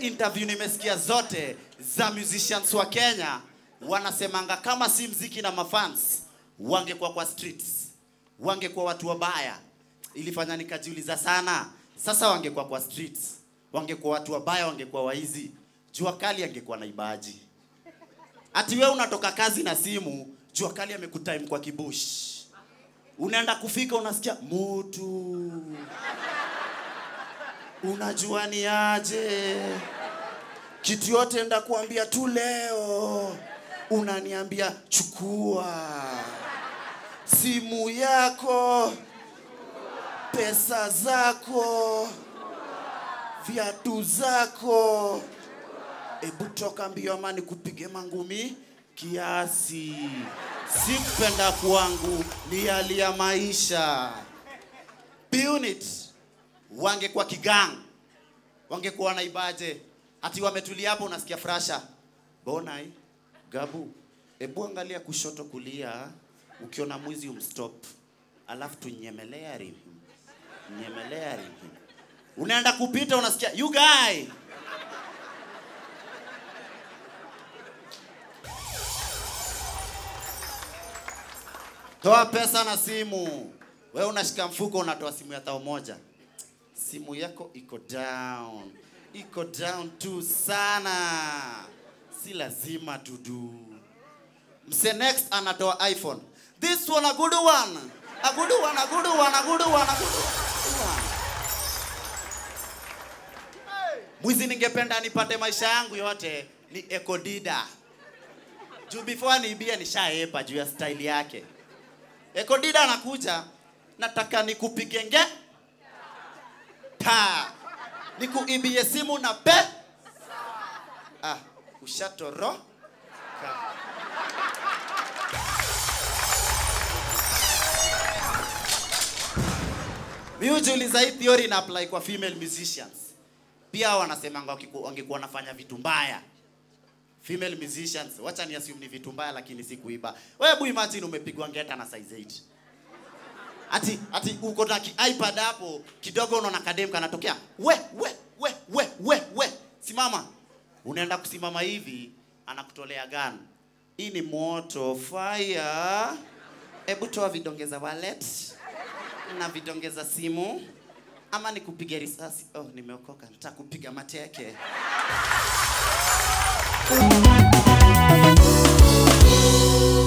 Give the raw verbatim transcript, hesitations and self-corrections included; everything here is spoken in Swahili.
interview nimesikia zote za musicians wa Kenya wanasemanga kama si mziki na mafans wangekuwa kwa streets, wangekuwa watu wabaya. Ilifanya nikajiuliza sana, sasa wangekuwa kwa streets, wangekuwa watu wabaya, wangekuwa waizi, jua kali angekuwa naibaji. Ati wewe unatoka kazi na simu, jua kali amekutime kwa kibush. Unaenda kufika unasikia mutu. Unajua ni aje? Kitu yote enda kuambia tu leo. Unaniambia chukua simu yako, pesa zako, viatu zako. Ebu toka mbio ama nikupige mangumi kiasi. Sikupenda kwangu ni hali ya maisha. Unit wangekuwa kigang, wangekuwa naibaje. Ati wametulia hapo unasikia frasha. Bonai, Gabu, ebu angalia kushoto kulia, ukiona mwizi umstop. Alafu tunyemelea rim. Nyemelea rim. Unaenda kupita unasikia, you guy. Toa pesa na simu. Wewe unashika mfuko unatoa simu ya tao moja. Simu yako iko down. Iko down tu sana. Si lazima tudu. Mse next anatoa iPhone. This one a good one. A good one, a good one, a good one, a good one. Mwizi ningependa nipate maisha yangu yote ni Ekodida. Juu before niibie nishaepa juu ya style yake. Ekodida anakuja, nataka nikupige nge ta, nikuibie simu na pe. Ah, ushatoro ka. Mimi hujiuliza hii theory ina apply kwa female musicians. Pia wanasemanga wangekuwa wanafanya vitu mbaya. Female musicians, wacha ni assume ni vitu mbaya lakini si kuiba. Wewe hebu imagine umepigwa ngeta na size eight. Ati ati uko na iPad hapo kidogo unaona kadem kanatokea. We we we we we we. Simama. Unaenda kusimama hivi anakutolea gun. Hii ni moto fire. Hebu toa vidongeza wallet na vidongeza simu ama nikupiga risasi. Oh, nimeokoka. Nitakupiga mateke. Thank you.